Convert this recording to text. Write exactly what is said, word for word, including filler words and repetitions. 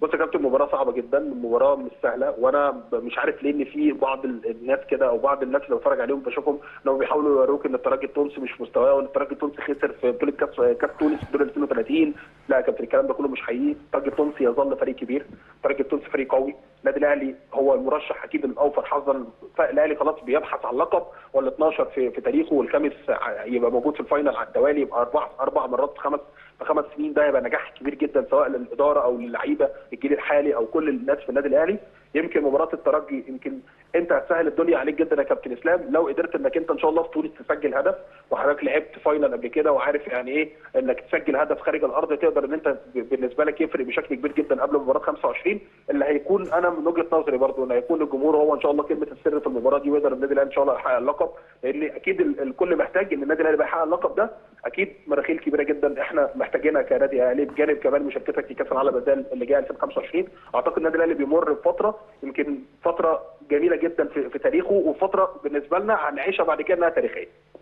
بص يا كابتن، مباراة صعبة جدا، مباراة مش سهلة، وانا مش عارف ليه ان في بعض الناس كده او بعض الناس اللي بتفرج عليهم بشوفهم انهم بيحاولوا يوروك ان الترجي التونسي مش مستواه، وان الترجي التونسي خسر في بطولة كاس كاس تونس في دور اثنين وثلاثين. لا يا كابتن، الكلام ده كله مش حقيقي. الترجي التونسي يظل فريق كبير، الترجي التونسي فريق قوي، النادي الاهلي هو المرشح اكيد الاوفر حظا. الاهلي خلاص بيبحث عن اللقب، وال اتناشر في في تاريخه، والخامس يبقى موجود في الفاينل على التوالي، يبقى اربع اربع مرات في خمس في خمس سنين. ده هيبقى نجاح كبير جدا سواء للاداره او للعيبه الجيل الحالي او كل الناس في النادي الاهلي. يمكن مباراه الترجي يمكن انت هتسهل الدنيا عليك جدا يا كابتن اسلام لو قدرت انك انت ان شاء الله في تونس تسجل هدف، وحضرتك لعبت فاينل قبل كده وعارف يعني ايه انك تسجل هدف خارج الارض، تقدر ان انت بالنسبه لك يفرق بشكل كبير جدا قبل مباراه خمسة وعشرين اللي هيكون، انا من وجهه نظري برضو ان هيكون الجمهور هو ان شاء الله كلمه السر في المباراه دي، ويقدر النادي الاهلي ان شاء الله يحقق اللقب، لان اكيد الكل محتاج ان النادي الاهلي بقى يحقق اللقب ده. اكيد مراحل كبيره جدا احنا محتاجينها كنادي اهلي، بجانب كمان مشاركتك في كاس العالم اللي جاي ألفين وخمسة وعشرين. اعتقد النادي الاهلي بيمر بفتره يمكن فتره جميله جدا في, في تاريخه، وفتره بالنسبه لنا هنعيشها بعد كده انها تاريخيه.